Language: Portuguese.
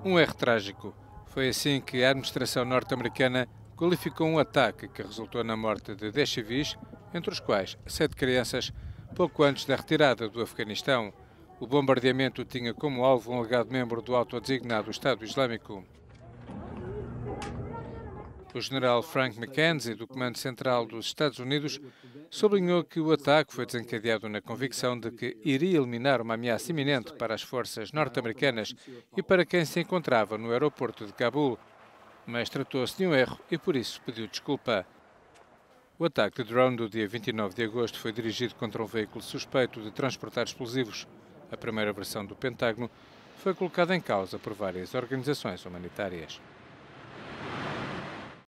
Um erro trágico. Foi assim que a administração norte-americana qualificou um ataque que resultou na morte de 10 civis, entre os quais 7 crianças, pouco antes da retirada do Afeganistão. O bombardeamento tinha como alvo um alegado membro do autodesignado Estado Islâmico. O general Frank McKenzie, do Comando Central dos Estados Unidos, sublinhou que o ataque foi desencadeado na convicção de que iria eliminar uma ameaça iminente para as forças norte-americanas e para quem se encontrava no aeroporto de Cabul, mas tratou-se de um erro e por isso pediu desculpa. O ataque de drone do dia 29 de agosto foi dirigido contra um veículo suspeito de transportar explosivos. A primeira versão do Pentágono foi colocada em causa por várias organizações humanitárias.